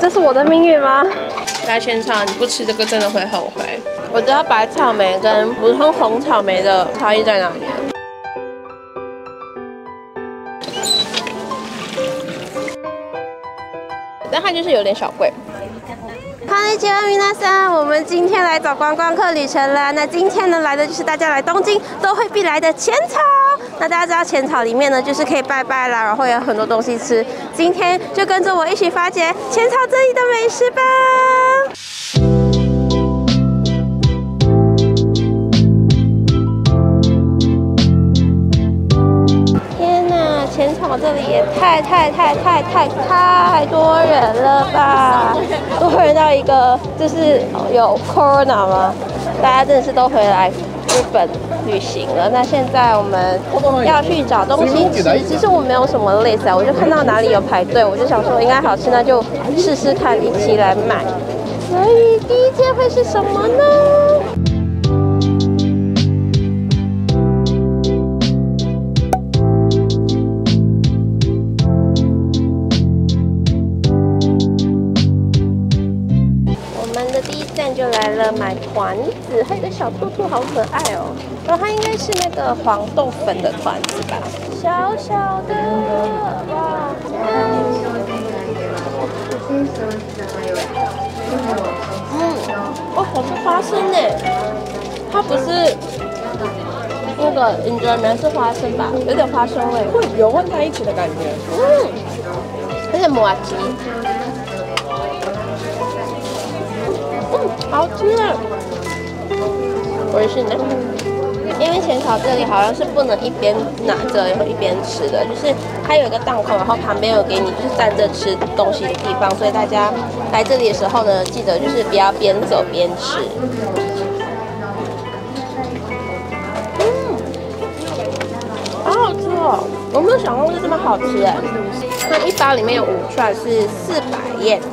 这是我的命运吗？来浅草，你不吃这个真的会后悔。我知道白草莓跟普通红草莓的差异在哪里。但它就是有点小贵。こんにちは，皆さん，我们今天来找观光客旅程啦。那今天呢，来的就是大家来东京都会必来的浅草。那大家知道浅草里面呢，就是可以拜拜啦，然后有很多东西吃。今天就跟着我一起发掘浅草这里的美食吧。天哪，浅草这里也太多人了吧！多人到一个就是有 corona 吗？大家真的是都回来日本旅行了。那现在我们要去找东西吃，其实我没有什么 list 啊，我就看到哪里有排队，我就想说应该好吃，那就试试看，一起来买。所以第一件会是什么呢？就来了买团子，还有个小兔兔，好可爱哦。然后它应该是那个黄豆粉的团子吧，小小的，哇！哦，好是花生呢，它不是那个enjoyment是花生吧，有点花生味，会有混在一起的感觉。有点麻吉。好吃啊！我也是呢，因为浅草这里好像是不能一边拿着然后一边吃的，就是它有一个档口，然后旁边有给你就是站着吃东西的地方，所以大家来这里的时候呢，记得就是不要边走边吃。好好吃哦！我没有想到会这么好吃哎！它一包里面有5串，是400yen。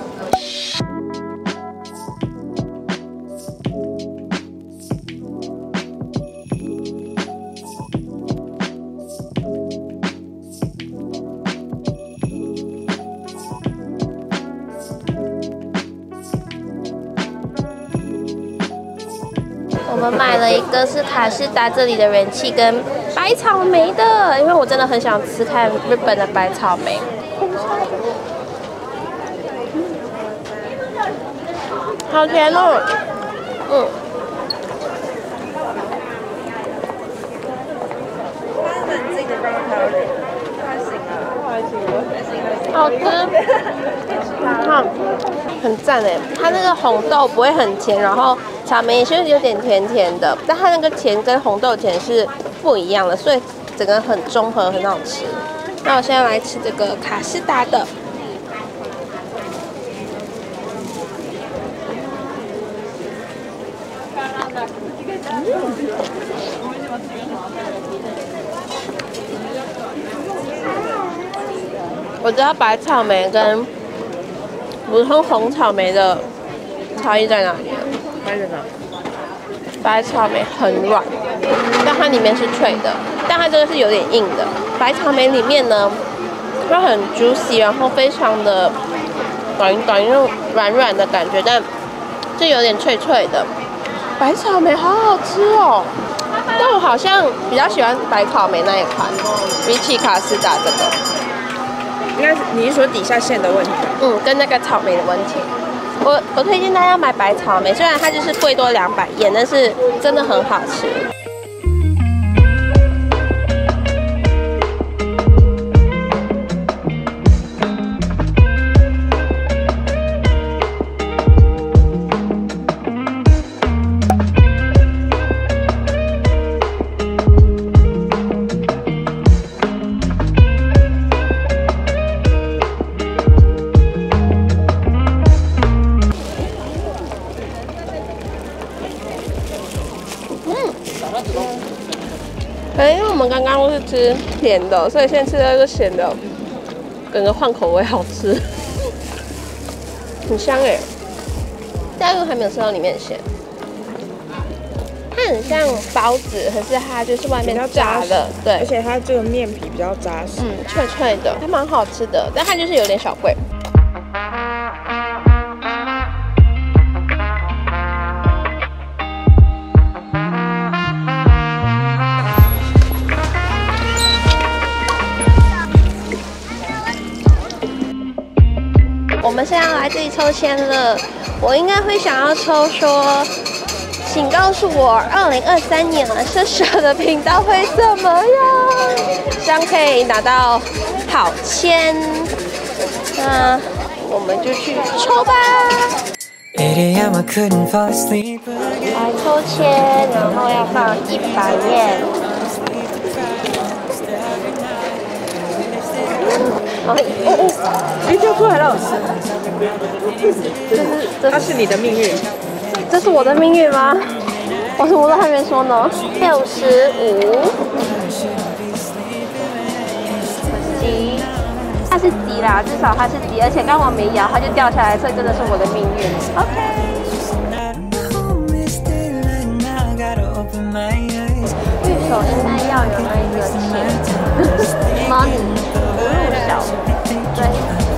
我们买了一个是卡士达这里的人气跟白草莓的，因为我真的很想吃看日本的白草莓。好甜哦，好吃，好，很赞哎！它那个红豆不会很甜，然后草莓也是有点甜甜的，但它那个甜跟红豆甜是不一样的，所以整个很中和，很好吃。那我现在来吃这个卡士达的。我知道白草莓跟普通红草莓的差异在哪里？白草莓很软，但它里面是脆的，但它这个是有点硬的。白草莓里面呢，它很 juicy， 然后非常的短那种软软的感觉，但这有点脆脆的。白草莓好好吃哦，但我好像比较喜欢白草莓那一款，比起卡士达这个。 应该是你是说底下馅的问题吧？ 跟那个草莓的问题。我推荐大家买白草莓，虽然它就是贵多200yen，但是真的很好吃。因为我们刚刚都是吃甜的，所以现在吃这个咸的，感觉换口味好吃，很香哎。但是还没有吃到里面的馅，它很像包子，可是它就是外面炸的，对， 而且它这个面皮比较扎实， 脆脆的，它蛮好吃的，但它就是有点小贵。 来这里抽签了，我应该会想要抽说，请告诉我2023年射手的频道会怎么样，希望可以拿到好签。那我们就去抽吧。来抽签，然后要放100元。 哎，掉出来了！它是你的命运。 这是我的命运吗？我什么都还没说呢。65。吉，它是吉啦，至少它是吉，而且刚好没摇，它就掉下来，所以真的是我的命运。OK。玉手应该要有那一个钱 ，money 不入小，对。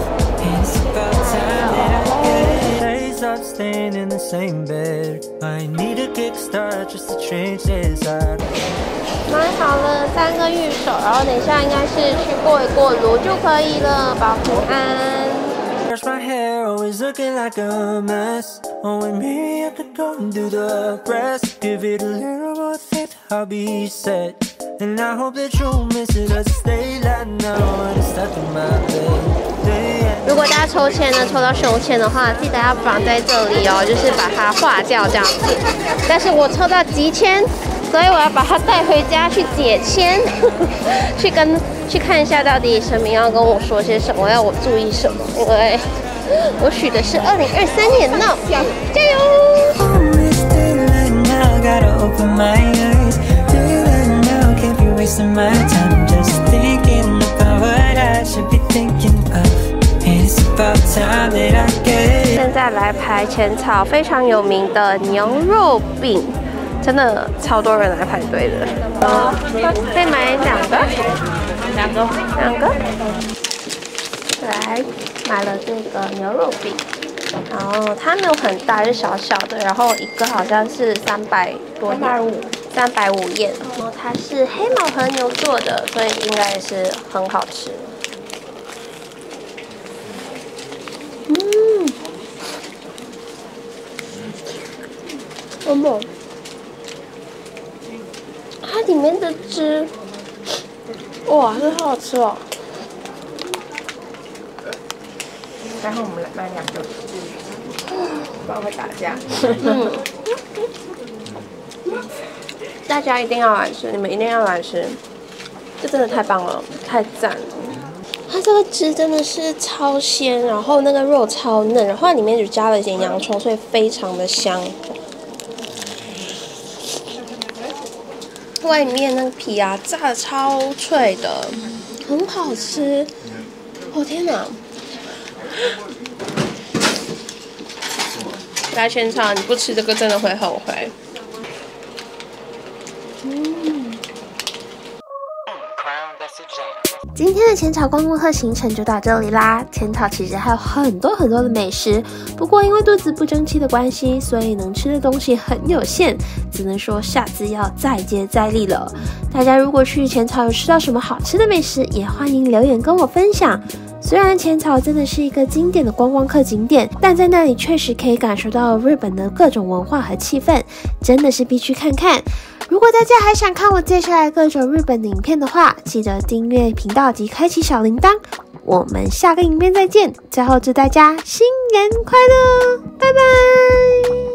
买好了3个玉手，然后等一下应该是去过一过炉就可以了，保平安。Brush my hair, always looking like a mess. Oh, with me, I could go and do the rest. Give it a little more faith, I'll be set. And I hope that you'll miss it as stay like now. And it's stuck in my bed. 如果大家抽签呢，抽到熊签的话，记得要绑在这里哦，就是把它化掉这样子。但是我抽到吉签，所以我要把它带回家去解签，去看一下到底神明要跟我说些什么，要我注意什么，因为我许的是2023年呢，要加油！现在来排前草，非常有名的牛肉饼。真的超多人来排队的，可以买2个，来买了这个牛肉饼，然后它没有很大，是小小的，然后一个好像是300多，350yen，然后它是黑毛和牛做的，所以应该也是很好吃。它里面的汁，哇，这好好吃哦！ 然后我们来买2个，不然会打架。 大家一定要来吃，你们一定要来吃，这真的太棒了，太赞了！它这个汁真的是超鲜，然后那个肉超嫩，然后它里面只加了一点洋葱，所以非常的香。外面那个皮啊，炸的超脆的，很好吃。哦天哪！来全场，你不吃这个真的会后悔。今天的浅草观光客行程就到这里啦。浅草其实还有很多的美食，不过因为肚子不争气的关系，所以能吃的东西很有限，只能说下次要再接再厉了。大家如果去浅草有吃到什么好吃的美食，也欢迎留言跟我分享。虽然浅草真的是一个经典的观光客景点，但在那里确实可以感受到日本的各种文化和气氛，真的是必须看看。如果大家还想看我接下来各种日本的影片的话，记得订阅频道及开启小铃铛。我们下个影片再见，最后祝大家新年快乐，拜拜。